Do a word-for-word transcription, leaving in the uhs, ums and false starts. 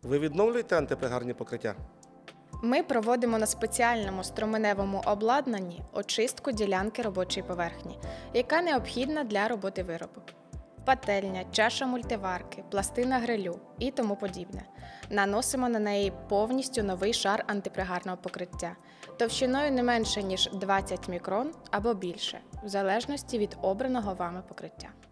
Ви відновлюєте антипригарні покриття? Ми проводимо на спеціальному струменевому обладнанні очистку ділянки робочої поверхні, яка необхідна для роботи виробу. Пательня, чаша мультиварки, пластина грилю і тому подібне. Наносимо на неї повністю новий шар антипригарного покриття, товщиною не менше, ніж двадцять мікрон або більше, в залежності від обраного вами покриття.